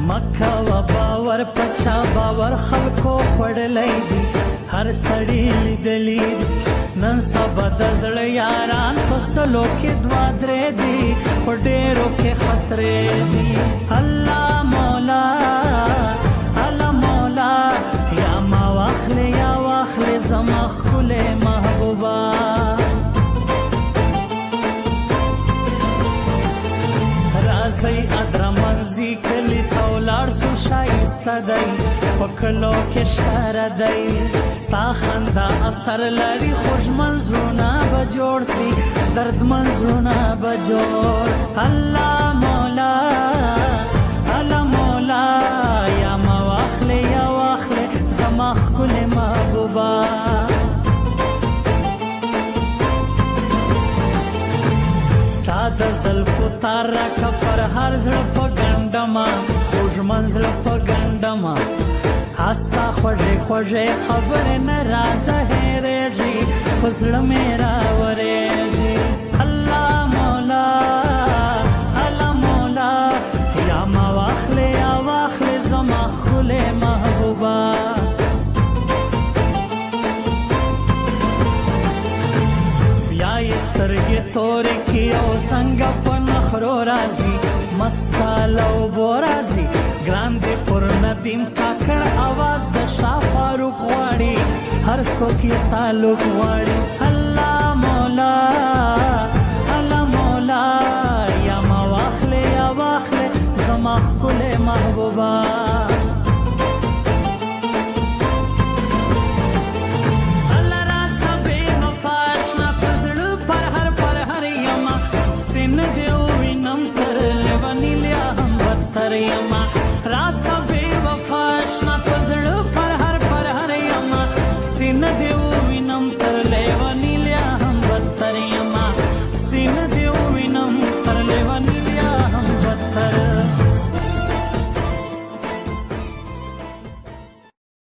مکه و باور پچا باور خلکو خوړلی دي هر سړی لیدلی دي نن سبا د زړه یاران په سلو کې دوه درې دي په ډېرو کې خطرې دي الله مولا الله مولا یا ما واخلې یا واخلې زما ښکلې محبوبه راځئ ادرمنځي کلي ته ولاړ سو ښایسته دی په کلو کې ښکاره دی ستا خندا اثر لري خوږمن زړونه به جوړ سي دردمن زړونه به جوړ الله مولا الله مولا یا ما واخلې یا واخلې زما ښکلې محبوبه د زلفو تار راکه پر هر زړه په ګنډمه خوږمن زړه په ګنډمه هستا خوږې خوږې خبرې نه رازه هېرېږي په زړه مې راورېږي الله مولا الله مولا یا ما واخلې یا واخلې زما ښکلې محبوبه سترګې تورې کې او څنګه په نخرو راځي مستا لوبو راځي ګران دې پر ندیم کاکړ اواز د شاه فاروق غواړي هر څوک یې تعلق غواړي الله مولا الله مولا یا ما واخلې یا واخلې زما ښکلې محبوبه سن دیو وینم تر لیونی لیا هم بدتر یما